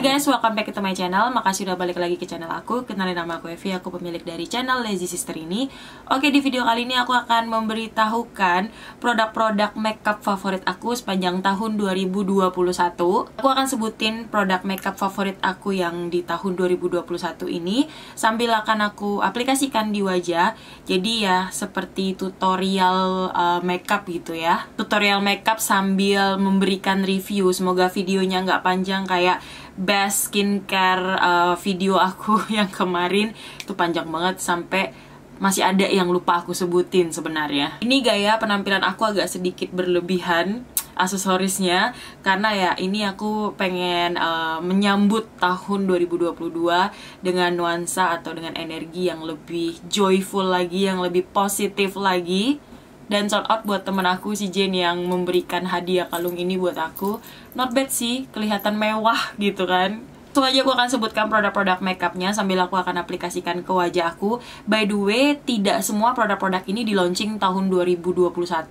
guys, welcome back to my channel. Makasih udah balik lagi ke channel aku. Kenalin nama aku Evi, aku pemilik dari channel Lazy Sister ini. Oke, di video kali ini aku akan memberitahukan produk-produk makeup favorit aku sepanjang tahun 2021. Aku akan sebutin produk makeup favorit aku yang di tahun 2021 ini sambil akan aku aplikasikan di wajah. Jadi ya seperti tutorial makeup gitu ya. Tutorial makeup sambil memberikan review. Semoga videonya nggak panjang kayak best skincare video aku yang kemarin. Itu panjang banget sampai masih ada yang lupa aku sebutin sebenarnya. Ini gaya penampilan aku agak sedikit berlebihan aksesorisnya, karena ya ini aku pengen menyambut tahun 2022 dengan nuansa atau dengan energi yang lebih joyful lagi, yang lebih positif lagi. Dan shout out buat temen aku si Jane yang memberikan hadiah kalung ini buat aku. Not bad sih, kelihatan mewah gitu kan. Langsung aja aku akan sebutkan produk-produk makeupnya sambil aku akan aplikasikan ke wajah aku. By the way, tidak semua produk-produk ini di launching tahun 2021.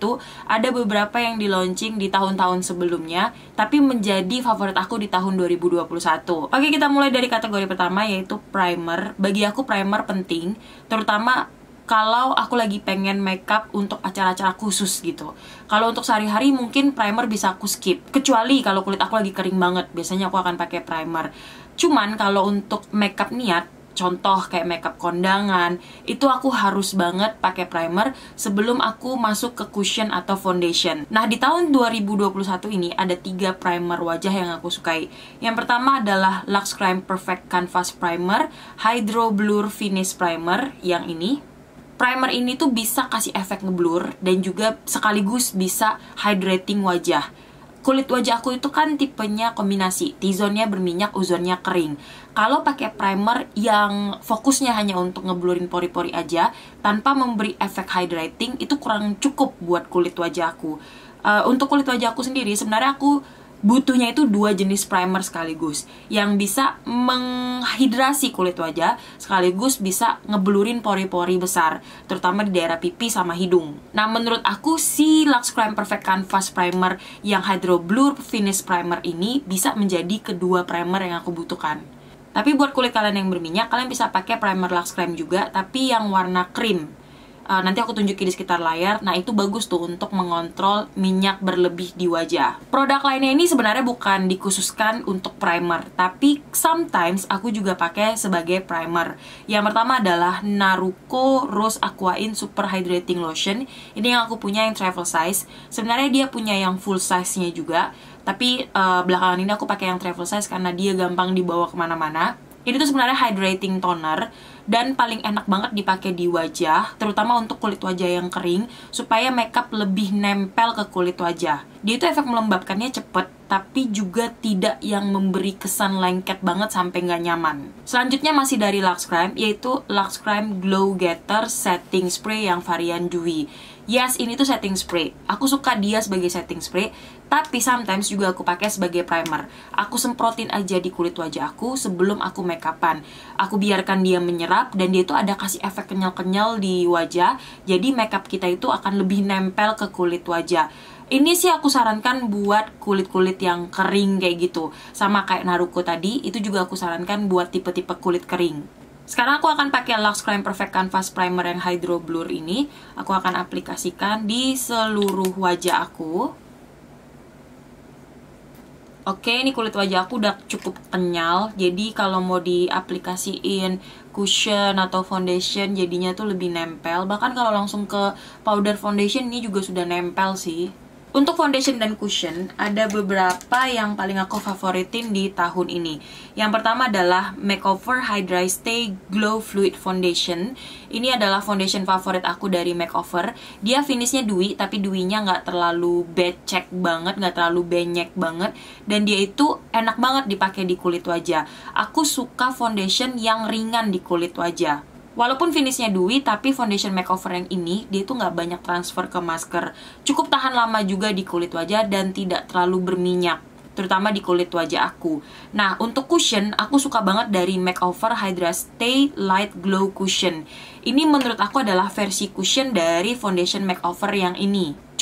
Ada beberapa yang di launching di tahun-tahun sebelumnya, tapi menjadi favorit aku di tahun 2021. Oke, kita mulai dari kategori pertama, yaitu primer. Bagi aku primer penting, terutama kalau aku lagi pengen makeup untuk acara-acara khusus gitu. Kalau untuk sehari-hari mungkin primer bisa aku skip. Kecuali kalau kulit aku lagi kering banget, biasanya aku akan pakai primer. Cuman kalau untuk makeup niat, contoh kayak makeup kondangan, itu aku harus banget pakai primer sebelum aku masuk ke cushion atau foundation. Nah, di tahun 2021 ini ada 3 primer wajah yang aku sukai. Yang pertama adalah Luxe Creme Perfect Canvas Primer Hydro Blur Finish Primer yang ini. Primer ini tuh bisa kasih efek ngeblur dan juga sekaligus bisa hydrating wajah. Kulit wajah aku itu kan tipenya kombinasi, T-zone-nya berminyak, U-zone-nya kering. Kalau pakai primer yang fokusnya hanya untuk ngeblurin pori-pori aja tanpa memberi efek hydrating, itu kurang cukup buat kulit wajah aku. Untuk kulit wajah aku sendiri sebenarnya aku butuhnya itu 2 jenis primer sekaligus yang bisa menghidrasi kulit wajah sekaligus bisa ngeblurin pori-pori besar, terutama di daerah pipi sama hidung. Nah, menurut aku si Luxe Creme Perfect Canvas Primer yang Hydro Blur Finish Primer ini bisa menjadi kedua primer yang aku butuhkan. Tapi buat kulit kalian yang berminyak, kalian bisa pakai primer Luxe Creme juga, tapi yang warna krim. Nanti aku tunjukin di sekitar layar. Nah, itu bagus tuh untuk mengontrol minyak berlebih di wajah. Produk lainnya ini sebenarnya bukan dikhususkan untuk primer, tapi sometimes aku juga pakai sebagai primer. Yang pertama adalah Naruko Rose Aquain Super Hydrating Lotion. Ini yang aku punya yang travel size. Sebenarnya dia punya yang full size-nya juga, tapi belakangan ini aku pakai yang travel size karena dia gampang dibawa kemana-mana. Ini tuh sebenarnya hydrating toner dan paling enak banget dipakai di wajah, terutama untuk kulit wajah yang kering, supaya makeup lebih nempel ke kulit wajah. Dia itu efek melembabkannya cepet, tapi juga tidak yang memberi kesan lengket banget sampai nggak nyaman. Selanjutnya masih dari Luxe Creme, yaitu Luxe Creme Glow Getter Setting Spray yang varian Dewy. Yes, ini tuh setting spray. Aku suka dia sebagai setting spray, tapi sometimes juga aku pakai sebagai primer. Aku semprotin aja di kulit wajah aku sebelum aku make upan. Aku biarkan dia menyerap dan dia itu ada kasih efek kenyal-kenyal di wajah. Jadi makeup kita itu akan lebih nempel ke kulit wajah. Ini sih aku sarankan buat kulit-kulit yang kering kayak gitu. Sama kayak Naruko tadi, itu juga aku sarankan buat tipe-tipe kulit kering. Sekarang aku akan pakai Luxe Creme Perfect Canvas Primer yang Hydro Blur ini. Aku akan aplikasikan di seluruh wajah aku. Oke, ini kulit wajah aku udah cukup kenyal. Jadi kalau mau diaplikasiin cushion atau foundation jadinya tuh lebih nempel. Bahkan kalau langsung ke powder foundation ini juga sudah nempel sih. Untuk foundation dan cushion, ada beberapa yang paling aku favoritin di tahun ini. Yang pertama adalah Makeover Hydra Stay Glow Fluid Foundation. Ini adalah foundation favorit aku dari Makeover. Dia finishnya dewy, tapi dewy-nya nggak terlalu becek banget, nggak terlalu benyek banget. Dan dia itu enak banget dipakai di kulit wajah. Aku suka foundation yang ringan di kulit wajah. Walaupun finishnya dewy, tapi foundation makeover yang ini, dia itu nggak banyak transfer ke masker. Cukup tahan lama juga di kulit wajah dan tidak terlalu berminyak, terutama di kulit wajah aku. Nah, untuk cushion, aku suka banget dari Makeover Hydra Stay Light Glow Cushion. Ini menurut aku adalah versi cushion dari foundation makeover yang ini.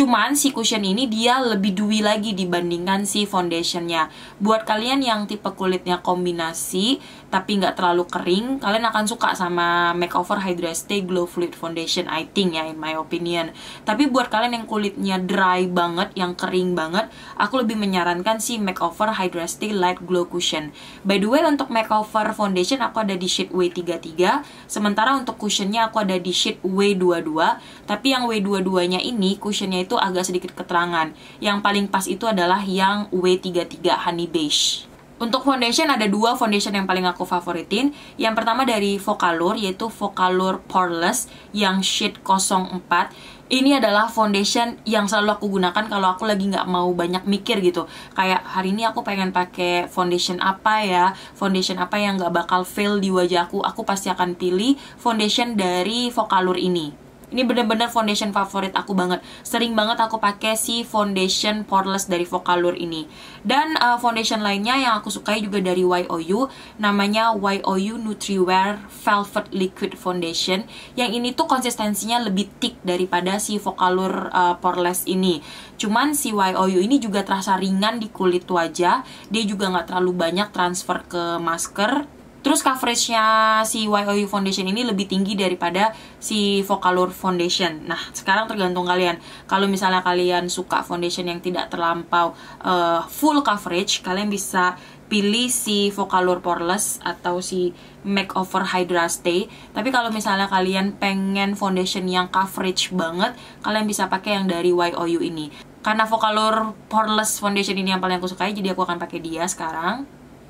Cuman si cushion ini dia lebih dewy lagi dibandingkan si foundationnya. Buat kalian yang tipe kulitnya kombinasi tapi nggak terlalu kering, kalian akan suka sama Makeover Hydra Stay Glow Fluid Foundation, I think ya, in my opinion. Tapi buat kalian yang kulitnya dry banget, yang kering banget, aku lebih menyarankan si Makeover Hydra Stay Light Glow Cushion. By the way, untuk Makeover Foundation aku ada di shade W33, sementara untuk cushionnya aku ada di shade W22. Tapi yang W22 nya ini cushionnya itu agak sedikit keterangan. Yang paling pas itu adalah yang W33 Honey Beige. Untuk foundation ada dua foundation yang paling aku favoritin. Yang pertama dari Focallure, yaitu Focallure Poreless yang shade 04. Ini adalah foundation yang selalu aku gunakan kalau aku lagi nggak mau banyak mikir gitu. Kayak hari ini aku pengen pakai foundation apa ya, foundation apa yang nggak bakal fail di wajahku. Aku pasti akan pilih foundation dari Focallure ini. Ini bener-bener foundation favorit aku banget. Sering banget aku pakai si foundation Poreless dari Focallure ini. Dan foundation lainnya yang aku sukai juga dari YOU, namanya YOU Nutriwear Velvet Liquid Foundation. Yang ini tuh konsistensinya lebih thick daripada si Focallure Poreless ini. Cuman si YOU ini juga terasa ringan di kulit wajah. Dia juga nggak terlalu banyak transfer ke masker. Terus coveragenya si YOU Foundation ini lebih tinggi daripada si Focallure Foundation. Nah, sekarang tergantung kalian. Kalau misalnya kalian suka foundation yang tidak terlampau full coverage, kalian bisa pilih si Focallure Poreless atau si Makeover Hydra Stay. Tapi kalau misalnya kalian pengen foundation yang coverage banget, kalian bisa pakai yang dari YOU ini. Karena Focallure Poreless Foundation ini yang paling aku sukai, jadi aku akan pakai dia sekarang.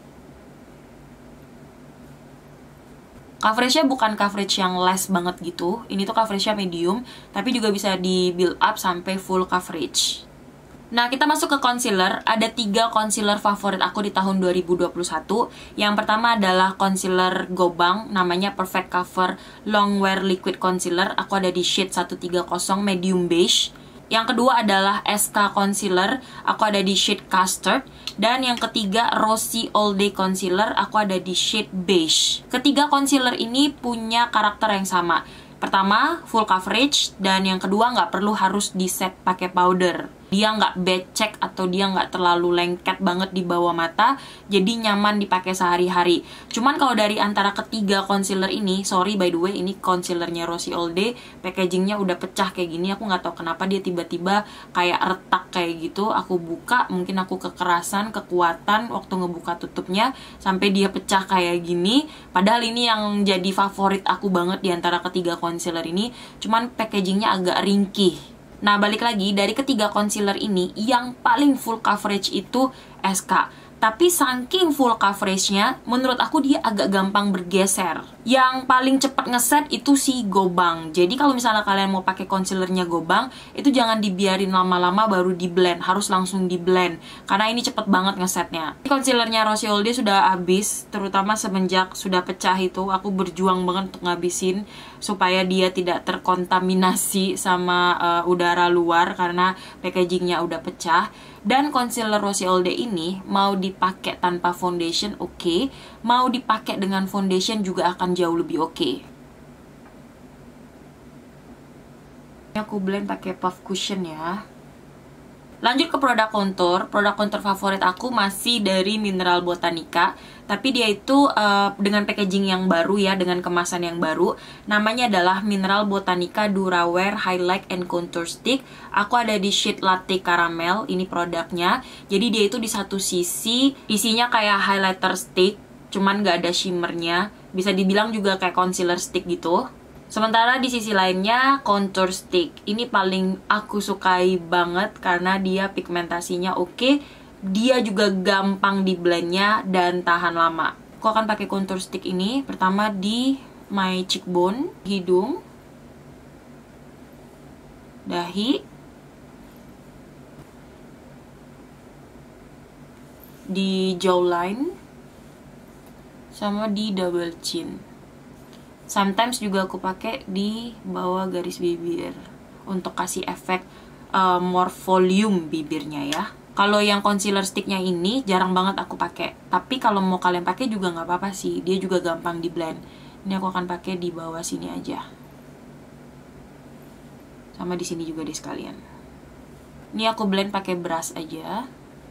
Coveragenya bukan coverage yang less banget gitu. Ini tuh coveragenya medium, tapi juga bisa di build up sampai full coverage. Nah, kita masuk ke concealer. Ada 3 concealer favorit aku di tahun 2021. Yang pertama adalah concealer Gobang, namanya Perfect Cover Longwear Liquid Concealer. Aku ada di shade 130 medium beige. Yang kedua adalah SK Concealer, aku ada di shade Custard. Dan yang ketiga Rosy All Day Concealer, aku ada di shade Beige. Ketiga concealer ini punya karakter yang sama. Pertama, full coverage, dan yang kedua nggak perlu harus di set pakai powder. Dia nggak becek atau dia nggak terlalu lengket banget di bawah mata, jadi nyaman dipakai sehari-hari. Cuman kalau dari antara ketiga concealer ini, sorry by the way, ini concealernya Rosy All Day, packagingnya udah pecah kayak gini. Aku nggak tahu kenapa dia tiba-tiba kayak retak kayak gitu. Aku buka, mungkin aku kekerasan, kekuatan waktu ngebuka tutupnya sampai dia pecah kayak gini. Padahal ini yang jadi favorit aku banget di antara ketiga concealer ini, cuman packagingnya agak ringkih. Nah, balik lagi, dari ketiga concealer ini, yang paling full coverage itu SK. Tapi saking full coveragenya, menurut aku dia agak gampang bergeser. Yang paling cepat ngeset itu si Gobang. Jadi kalau misalnya kalian mau pakai concealernya Gobang, itu jangan dibiarin lama-lama baru di blend, harus langsung di blend. Karena ini cepet banget ngesetnya. Concealernya Rosy All Day sudah habis, terutama semenjak sudah pecah itu, aku berjuang banget untuk ngabisin supaya dia tidak terkontaminasi sama udara luar karena packagingnya udah pecah. Dan concealer Rosy All Day ini mau dipakai tanpa foundation oke, mau dipakai dengan foundation juga akan jauh lebih oke. Aku blend pakai puff cushion ya. Lanjut ke produk contour. Produk contour favorit aku masih dari Mineral Botanica, tapi dia itu dengan packaging yang baru ya, dengan kemasan yang baru. Namanya adalah Mineral Botanica Durawear Highlight and Contour Stick. Aku ada di shade Latte Caramel, ini produknya. Jadi dia itu di satu sisi isinya kayak highlighter stick, cuman gak ada shimmernya. Bisa dibilang juga kayak concealer stick gitu. Sementara di sisi lainnya contour stick. Ini paling aku sukai banget karena dia pigmentasinya oke. Dia juga gampang di blendnya dan tahan lama. Aku akan pakai contour stick ini pertama di my cheekbone, hidung, dahi, di jawline, sama di double chin. Sometimes juga aku pakai di bawah garis bibir untuk kasih efek more volume bibirnya ya. Kalau yang concealer sticknya ini jarang banget aku pakai. Tapi kalau mau kalian pakai juga nggak apa-apa sih. Dia juga gampang di blend. Ini aku akan pakai di bawah sini aja. Sama di sini juga deh sekalian. Ini aku blend pakai brush aja.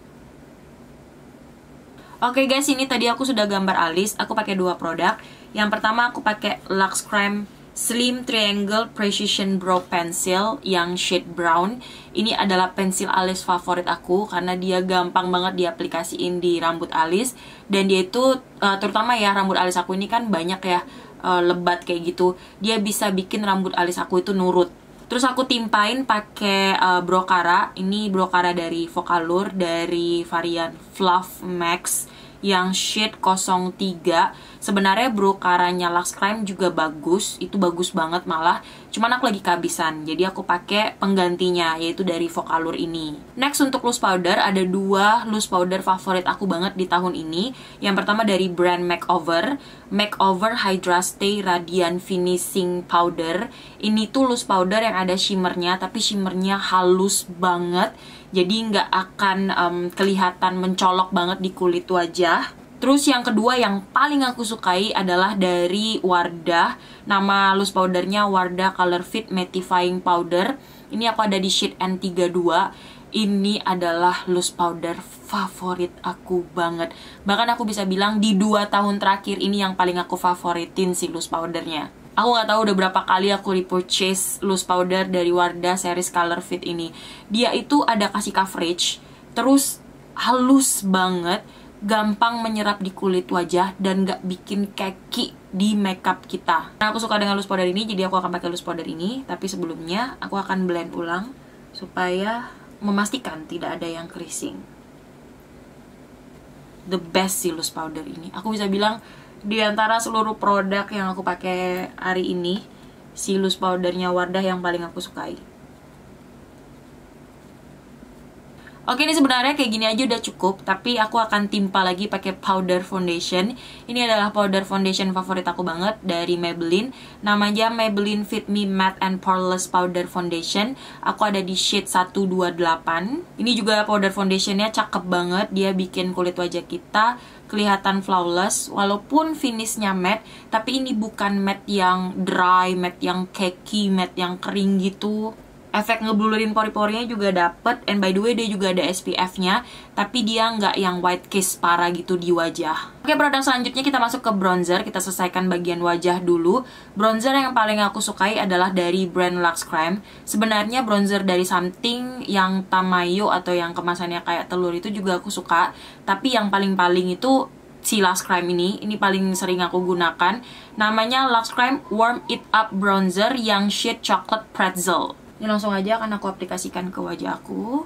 Oke guys, ini tadi aku sudah gambar alis. Aku pakai 2 produk. Yang pertama aku pakai Luxe Creme Slim Triangle Precision Brow Pencil yang shade brown. Ini adalah pensil alis favorit aku karena dia gampang banget diaplikasiin di rambut alis. Dan dia itu, terutama ya rambut alis aku ini kan banyak ya lebat kayak gitu. Dia bisa bikin rambut alis aku itu nurut. Terus aku timpain pakai Brocara. Ini Brocara dari Vocalour dari varian Fluff Max yang shade 03. Sebenarnya Brocaranya Luxe Creme juga bagus, itu bagus banget malah. Cuman aku lagi kehabisan, jadi aku pakai penggantinya yaitu dari Vocalour ini. Next untuk loose powder, ada 2 loose powder favorit aku banget di tahun ini. Yang pertama dari brand Makeover, Makeover Hydra Stay Radiant Finishing Powder. Ini tuh loose powder yang ada shimmernya, tapi shimmernya halus banget. Jadi nggak akan kelihatan mencolok banget di kulit wajah. Terus yang kedua yang paling aku sukai adalah dari Wardah. Nama loose powdernya Wardah Color Fit Mattifying Powder. Ini aku ada di shade N32. Ini adalah loose powder favorit aku banget. Bahkan aku bisa bilang di 2 tahun terakhir ini yang paling aku favoritin si loose powdernya. Aku nggak tahu udah berapa kali aku repurchase loose powder dari Wardah series Color Fit ini. Dia itu ada kasih coverage, terus halus banget, gampang menyerap di kulit wajah, dan nggak bikin keki di makeup kita. Nah, aku suka dengan loose powder ini, jadi aku akan pakai loose powder ini. Tapi sebelumnya, aku akan blend ulang supaya memastikan tidak ada yang keriting. The best sih loose powder ini. Aku bisa bilang di antara seluruh produk yang aku pakai hari ini, si loose powdernya Wardah yang paling aku sukai. Oke, ini sebenarnya kayak gini aja udah cukup, tapi aku akan timpa lagi pakai powder foundation. Ini adalah powder foundation favorit aku banget dari Maybelline. Namanya Maybelline Fit Me Matte and Poreless Powder Foundation. Aku ada di shade 128. Ini juga powder foundationnya cakep banget. Dia bikin kulit wajah kita kelihatan flawless, walaupun finishnya matte, tapi ini bukan matte yang dry, matte yang cakey, matte yang kering gitu. Efek ngeblurin pori-porinya juga dapet, and by the way dia juga ada SPF-nya, tapi dia nggak yang white case parah gitu di wajah. Oke, produk selanjutnya kita masuk ke bronzer. Kita selesaikan bagian wajah dulu. Bronzer yang paling aku sukai adalah dari brand Luxe Creme. Sebenarnya bronzer dari Something yang Tamayo atau yang kemasannya kayak telur itu juga aku suka, tapi yang paling-paling itu si Luxe Creme ini paling sering aku gunakan. Namanya Luxe Creme Warm It Up Bronzer yang shade Chocolate Pretzel. Ini langsung aja akan aku aplikasikan ke wajah aku.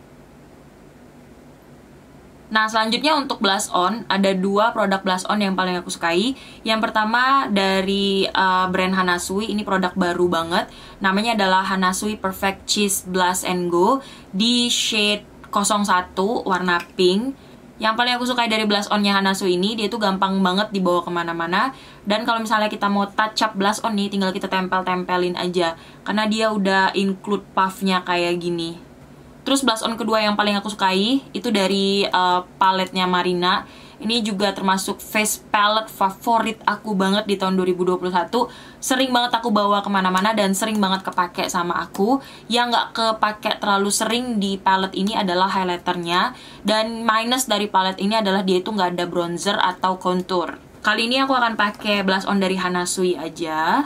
Nah, selanjutnya untuk blush on, ada 2 produk blush on yang paling aku sukai. Yang pertama dari brand Hanasui, ini produk baru banget. Namanya adalah Hanasui Perfect Cheese Blush and Go di shade 01 warna pink. Yang paling aku sukai dari blush onnya Hanasui ini, dia tuh gampang banget dibawa kemana-mana. Dan kalau misalnya kita mau touch up blush on nih, tinggal kita tempel-tempelin aja, karena dia udah include puffnya kayak gini. Terus blush on kedua yang paling aku sukai, itu dari paletnya Marina. Ini juga termasuk face palette favorit aku banget di tahun 2021. Sering banget aku bawa kemana-mana dan sering banget kepake sama aku. Yang nggak kepake terlalu sering di palette ini adalah highlighternya. Dan minus dari palette ini adalah dia itu nggak ada bronzer atau contour. Kali ini aku akan pakai blush on dari Hanasui aja.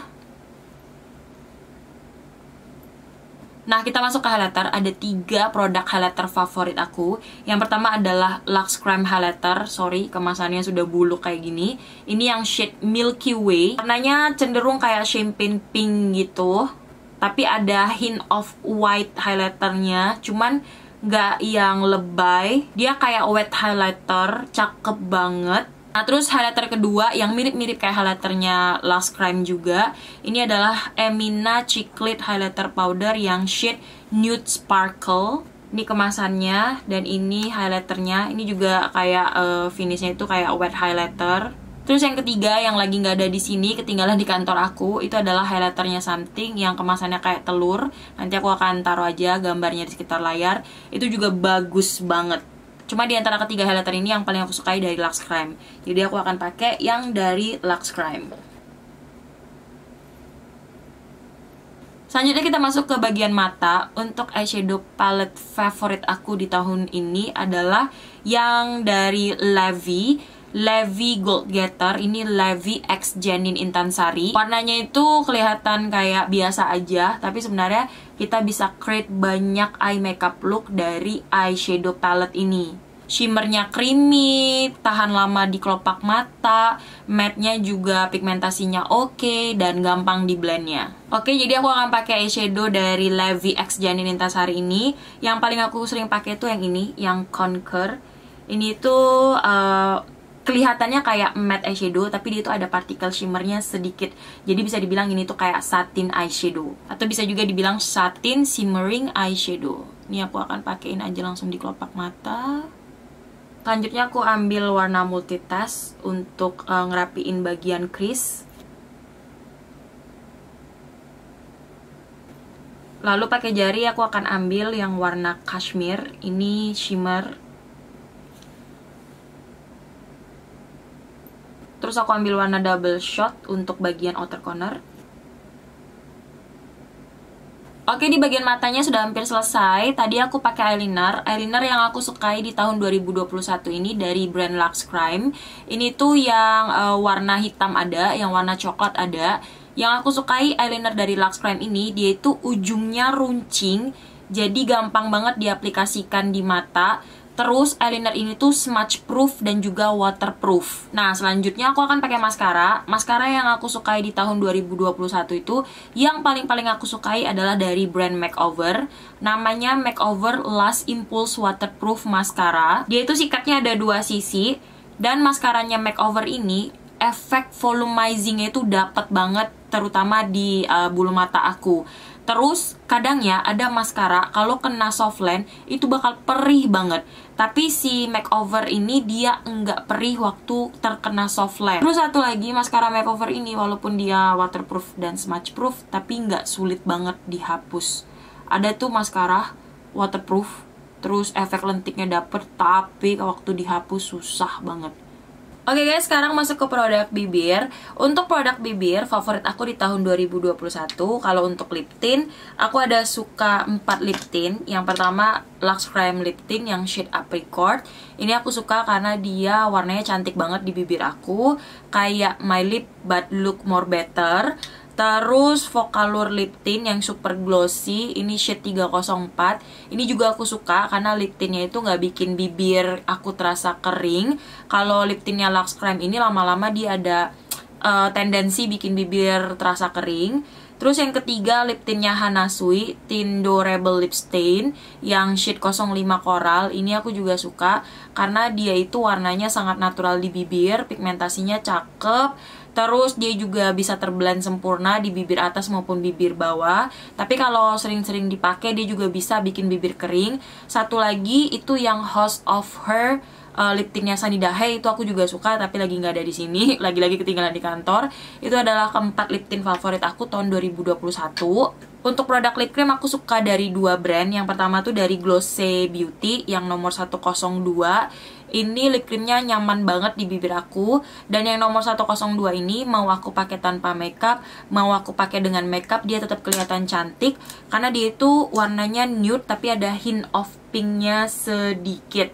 Nah, kita masuk ke highlighter. Ada 3 produk highlighter favorit aku. Yang pertama adalah Luxe Creme Highlighter. Sorry, kemasannya sudah buluk kayak gini. Ini yang shade Milky Way. Warnanya cenderung kayak champagne pink gitu, tapi ada hint of white highlighternya. Cuman nggak yang lebay. Dia kayak wet highlighter, cakep banget. Nah, terus highlighter kedua yang mirip-mirip kayak highlighternya Luxe Creme juga. Ini adalah Emina Chiclet Highlighter Powder yang shade Nude Sparkle. Ini kemasannya, dan ini highlighternya. Ini juga kayak finishnya itu kayak wet highlighter. Terus yang ketiga yang lagi nggak ada di sini, ketinggalan di kantor aku, itu adalah highlighternya Something yang kemasannya kayak telur. Nanti aku akan taruh aja gambarnya di sekitar layar. Itu juga bagus banget. Cuma di antara ketiga highlighter ini yang paling aku sukai dari Luxe Creme. Jadi aku akan pakai yang dari Luxe Creme. Selanjutnya kita masuk ke bagian mata. Untuk eyeshadow palette favorit aku di tahun ini adalah yang dari Levi Gold Getter. Ini Levi X Janine Intansari. Warnanya itu kelihatan kayak biasa aja, tapi sebenarnya kita bisa create banyak eye makeup look dari eyeshadow palette ini. Shimmernya creamy, tahan lama di kelopak mata, matte-nya juga pigmentasinya oke, dan gampang di blendnya. Oke, jadi aku akan pakai eyeshadow dari Levi X Janine Intansari ini. Yang paling aku sering pakai tuh yang ini, yang Conquer. Ini tuh kelihatannya kayak matte eyeshadow, tapi dia tuh ada partikel shimmernya sedikit. Jadi bisa dibilang ini tuh kayak satin eyeshadow, atau bisa juga dibilang satin shimmering eyeshadow. Ini aku akan pakein aja langsung di kelopak mata. Selanjutnya aku ambil warna multitask untuk ngerapiin bagian crease. Lalu pakai jari aku akan ambil yang warna cashmere. Ini shimmer. Terus aku ambil warna double shot untuk bagian outer corner. Oke, di bagian matanya sudah hampir selesai. Tadi aku pakai eyeliner yang aku sukai di tahun 2021 ini dari brand Luxe Crime. Ini tuh yang warna hitam ada, yang warna coklat ada. Yang aku sukai eyeliner dari Luxe Crime ini, dia itu ujungnya runcing, jadi gampang banget diaplikasikan di mata. Terus eyeliner ini tuh smudge proof dan juga waterproof. Nah, selanjutnya aku akan pakai maskara. Maskara yang aku sukai di tahun 2021 itu, yang paling aku sukai adalah dari brand Makeover. Namanya Makeover Last Impulse Waterproof Mascara. Dia itu sikatnya ada dua sisi, dan maskaranya Makeover ini efek volumizingnya itu dapat banget, terutama di bulu mata aku. Terus kadang ya ada maskara kalau kena softline itu bakal perih banget, tapi si Makeover ini dia enggak perih waktu terkena softline. Terus satu lagi, maskara Makeover ini walaupun dia waterproof dan smudge proof, tapi enggak sulit banget dihapus. Ada tuh maskara waterproof, terus efek lentiknya dapet, tapi waktu dihapus susah banget. Oke guys, sekarang masuk ke produk bibir. Untuk produk bibir favorit aku di tahun 2021, kalau untuk lip tint, aku ada suka 4 lip tint. Yang pertama Luxe Crime lip tint yang shade Apricot. Ini aku suka karena dia warnanya cantik banget di bibir aku, kayak my lip but look more better. Terus Vocalour lip tint yang super glossy, ini shade 304. Ini juga aku suka karena lip tintnya itu nggak bikin bibir aku terasa kering. Kalau lip tintnya Luxe Crime ini lama-lama dia ada tendensi bikin bibir terasa kering. Terus yang ketiga lip tintnya Hanasui Tindorable Lip Stain yang shade 05 Coral. Ini aku juga suka karena dia itu warnanya sangat natural di bibir, pigmentasinya cakep. Terus dia juga bisa terblend sempurna di bibir atas maupun bibir bawah. Tapi kalau sering-sering dipakai dia juga bisa bikin bibir kering. Satu lagi itu yang House of Her lip tintnya Sunny Dahe, itu aku juga suka tapi lagi nggak ada di sini, lagi-lagi ketinggalan di kantor. Itu adalah keempat lip tint favorit aku tahun 2021. Untuk produk lip cream aku suka dari dua brand. Yang pertama tuh dari Glossy Beauty yang nomor 102. Ini lip creamnya nyaman banget di bibir aku. Dan yang nomor 102 ini mau aku pakai tanpa makeup, mau aku pakai dengan makeup, dia tetap kelihatan cantik karena dia itu warnanya nude tapi ada hint of pinknya sedikit.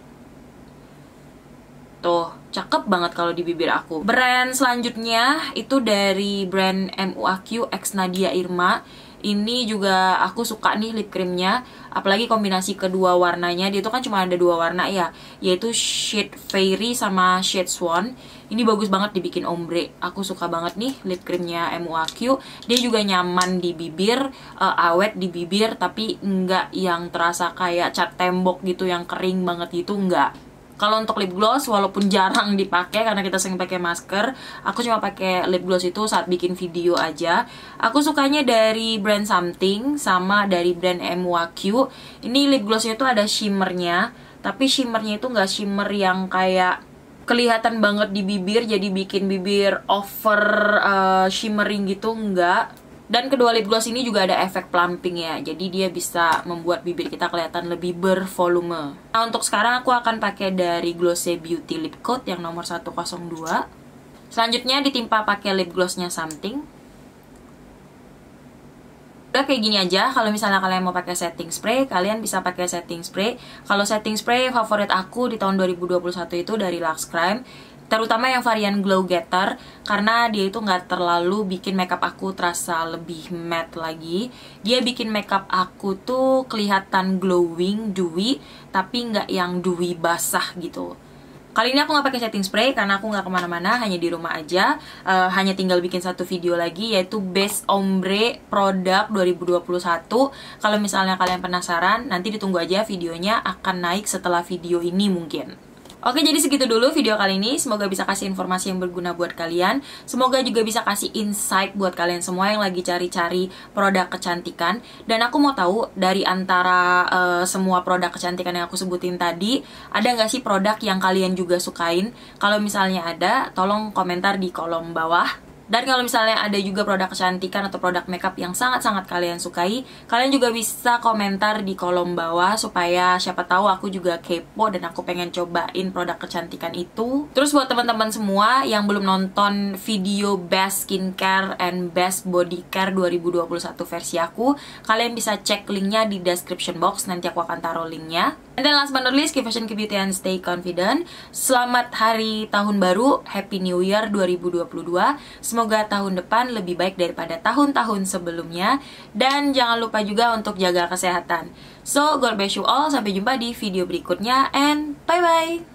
Tuh, cakep banget kalau di bibir aku. Brand selanjutnya itu dari brand MUAQ X Nadia Irma. Ini juga aku suka nih lip creamnya, apalagi kombinasi kedua warnanya. Dia tuh kan cuma ada dua warna ya, yaitu shade Fairy sama shade Swan. Ini bagus banget dibikin ombre. Aku suka banget nih lip creamnya MUAQ. Dia juga nyaman di bibir, awet di bibir, tapi enggak yang terasa kayak cat tembok gitu yang kering banget gitu, enggak. Kalau untuk lip gloss, walaupun jarang dipakai karena kita sering pakai masker, aku cuma pakai lip gloss itu saat bikin video aja. Aku sukanya dari brand Something sama dari brand MUAQ. Ini lip glossnya itu ada shimmernya, tapi shimmernya itu nggak shimmer yang kayak kelihatan banget di bibir, jadi bikin bibir over shimmering gitu, enggak. Dan kedua lip gloss ini juga ada efek plumping ya, jadi dia bisa membuat bibir kita kelihatan lebih bervolume. Nah, untuk sekarang aku akan pakai dari Glossy Beauty Lip Coat yang nomor 102. Selanjutnya ditimpa pakai lip glossnya Something. Udah kayak gini aja. Kalau misalnya kalian mau pakai setting spray, kalian bisa pakai setting spray. Kalau setting spray favorit aku di tahun 2021 itu dari Luxe Crime, terutama yang varian Glow Getter, karena dia itu nggak terlalu bikin makeup aku terasa lebih matte lagi. Dia bikin makeup aku tuh kelihatan glowing, dewy, tapi nggak yang dewy basah gitu. Kali ini aku nggak pakai setting spray karena aku nggak kemana-mana, hanya di rumah aja. Hanya tinggal bikin satu video lagi, yaitu Base Ombre Produk 2021. Kalau misalnya kalian penasaran, nanti ditunggu aja, videonya akan naik setelah video ini mungkin. Oke, jadi segitu dulu video kali ini. Semoga bisa kasih informasi yang berguna buat kalian. Semoga juga bisa kasih insight buat kalian semua yang lagi cari-cari produk kecantikan. Dan aku mau tahu, dari antara semua produk kecantikan yang aku sebutin tadi, ada nggak sih produk yang kalian juga sukain? Kalau misalnya ada, tolong komentar di kolom bawah. Dan kalau misalnya ada juga produk kecantikan atau produk makeup yang sangat-sangat kalian sukai, kalian juga bisa komentar di kolom bawah, supaya siapa tahu aku juga kepo dan aku pengen cobain produk kecantikan itu. Terus buat teman-teman semua yang belum nonton video Best Skincare and Best Body Care 2021 versi aku, kalian bisa cek linknya di description box, nanti aku akan taruh linknya. And then last but not least, keep fashion, keep beauty, and stay confident. Selamat hari tahun baru, Happy New Year 2022. Semoga tahun depan lebih baik daripada tahun-tahun sebelumnya. Dan jangan lupa juga untuk jaga kesehatan. So, God bless you all. Sampai jumpa di video berikutnya. And bye-bye.